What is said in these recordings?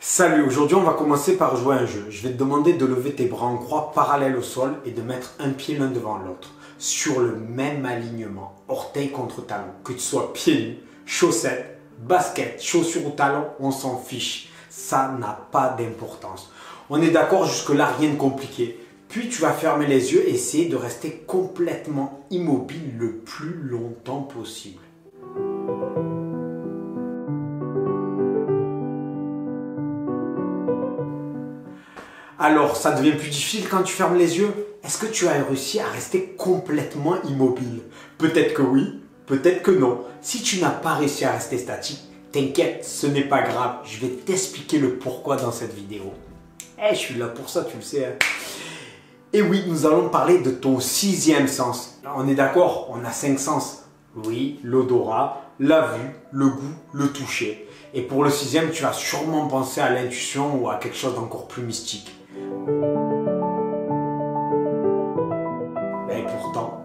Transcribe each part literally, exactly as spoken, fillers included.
Salut, aujourd'hui on va commencer par jouer à un jeu. Je vais te demander de lever tes bras en croix parallèles au sol et de mettre un pied l'un devant l'autre, sur le même alignement, orteil contre talon. Que tu sois pieds nus, chaussettes, baskets, chaussures ou talons, on s'en fiche. Ça n'a pas d'importance. On est d'accord, jusque-là, rien de compliqué. Puis tu vas fermer les yeux et essayer de rester complètement immobile le plus longtemps possible. Alors, ça devient plus difficile quand tu fermes les yeux. Est-ce que tu as réussi à rester complètement immobile? Peut-être que oui, peut-être que non. Si tu n'as pas réussi à rester statique, t'inquiète, ce n'est pas grave. Je vais t'expliquer le pourquoi dans cette vidéo. Eh, je suis là pour ça, tu le sais. Hein. Et oui, nous allons parler de ton sixième sens. On est d'accord, on a cinq sens. Oui, l'odorat, la vue, le goût, le toucher. Et pour le sixième, tu vas sûrement penser à l'intuition ou à quelque chose d'encore plus mystique. Et pourtant,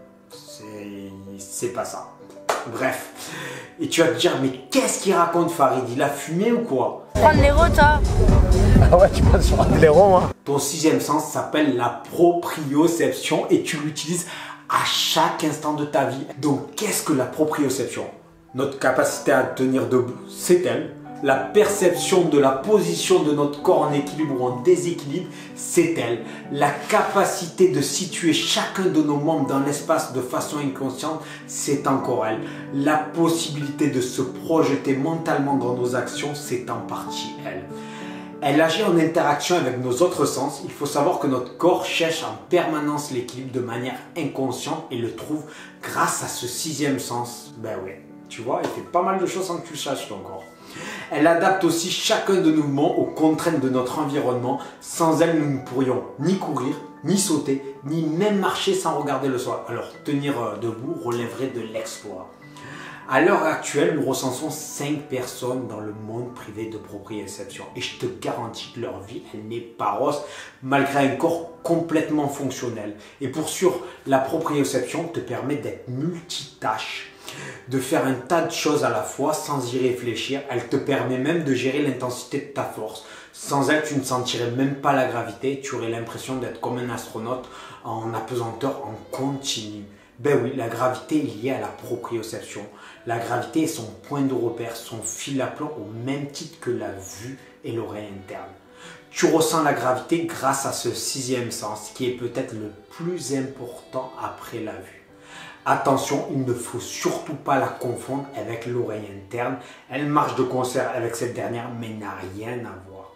c'est pas ça. Bref. Et tu vas te dire, mais qu'est-ce qu'il raconte Farid? Il a fumé ou quoi? Prendre les rotas. Ah ouais, tu passes sur un aileron, hein. Ton sixième sens s'appelle la proprioception et tu l'utilises à chaque instant de ta vie. Donc, qu'est-ce que la proprioception? Notre capacité à tenir debout, c'est elle. La perception de la position de notre corps en équilibre ou en déséquilibre, c'est elle. La capacité de situer chacun de nos membres dans l'espace de façon inconsciente, c'est encore elle. La possibilité de se projeter mentalement dans nos actions, c'est en partie elle. Elle agit en interaction avec nos autres sens. Il faut savoir que notre corps cherche en permanence l'équilibre de manière inconsciente et le trouve grâce à ce sixième sens. Ben oui, tu vois, il fait pas mal de choses sans que tu le saches ton corps. Elle adapte aussi chacun de nos mouvements aux contraintes de notre environnement. Sans elle, nous ne pourrions ni courir, ni sauter, ni même marcher sans regarder le sol. Alors, tenir debout relèverait de l'exploit. À l'heure actuelle, nous recensons cinq personnes dans le monde privé de proprioception. Et je te garantis que leur vie, elle n'est pas rose, malgré un corps complètement fonctionnel. Et pour sûr, la proprioception te permet d'être multitâche, de faire un tas de choses à la fois sans y réfléchir. Elle te permet même de gérer l'intensité de ta force. Sans elle, tu ne sentirais même pas la gravité. Tu aurais l'impression d'être comme un astronaute en apesanteur en continu. Ben oui, la gravité est liée à la proprioception. La gravité est son point de repère, son fil à plomb au même titre que la vue et l'oreille interne. Tu ressens la gravité grâce à ce sixième sens qui est peut-être le plus important après la vue. Attention, il ne faut surtout pas la confondre avec l'oreille interne. Elle marche de concert avec cette dernière mais n'a rien à voir.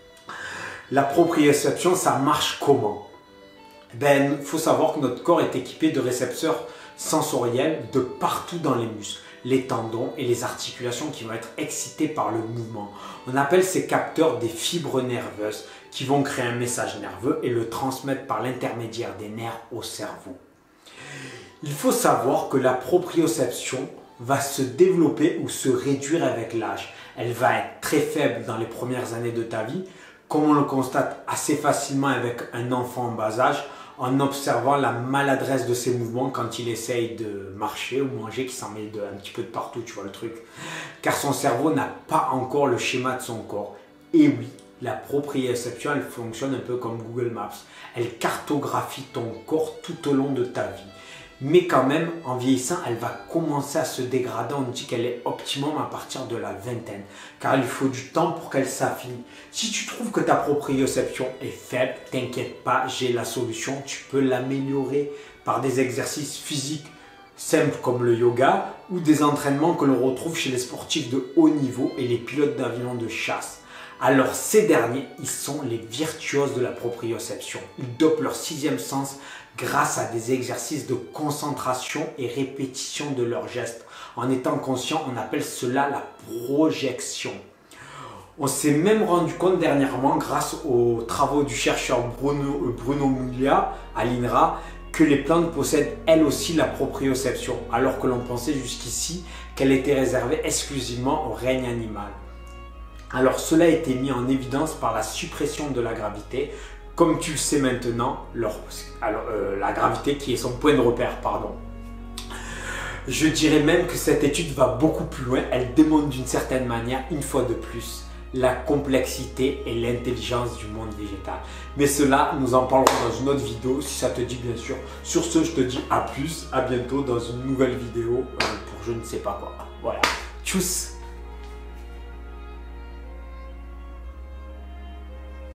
La proprioception, ça marche comment? Ben, il faut savoir que notre corps est équipé de récepteurs sensoriels de partout dans les muscles, les tendons et les articulations qui vont être excités par le mouvement. On appelle ces capteurs des fibres nerveuses qui vont créer un message nerveux et le transmettre par l'intermédiaire des nerfs au cerveau. Il faut savoir que la proprioception va se développer ou se réduire avec l'âge. Elle va être très faible dans les premières années de ta vie, comme on le constate assez facilement avec un enfant en bas âge, en observant la maladresse de ses mouvements quand il essaye de marcher ou manger, qui s'en met de, un petit peu de partout, tu vois le truc. Car son cerveau n'a pas encore le schéma de son corps. Et oui, la proprioception, elle fonctionne un peu comme Google Maps. Elle cartographie ton corps tout au long de ta vie. Mais quand même, en vieillissant, elle va commencer à se dégrader. On dit qu'elle est optimum à partir de la vingtaine, car il faut du temps pour qu'elle s'affine. Si tu trouves que ta proprioception est faible, t'inquiète pas, j'ai la solution. Tu peux l'améliorer par des exercices physiques simples comme le yoga ou des entraînements que l'on retrouve chez les sportifs de haut niveau et les pilotes d'avions de chasse. Alors ces derniers, ils sont les virtuoses de la proprioception. Ils dopent leur sixième sens grâce à des exercices de concentration et répétition de leurs gestes. En étant conscient, on appelle cela la projection. On s'est même rendu compte dernièrement, grâce aux travaux du chercheur Bruno, Bruno Muglia à l'INRA, que les plantes possèdent elles aussi la proprioception, alors que l'on pensait jusqu'ici qu'elle était réservée exclusivement au règne animal. Alors cela a été mis en évidence par la suppression de la gravité, comme tu le sais maintenant, leur, alors, euh, la gravité qui est son point de repère, pardon. Je dirais même que cette étude va beaucoup plus loin, elle démontre d'une certaine manière, une fois de plus, la complexité et l'intelligence du monde végétal. Mais cela, nous en parlerons dans une autre vidéo, si ça te dit bien sûr. Sur ce, je te dis à plus, à bientôt dans une nouvelle vidéo euh, pour je ne sais pas quoi. Voilà. Tchuss!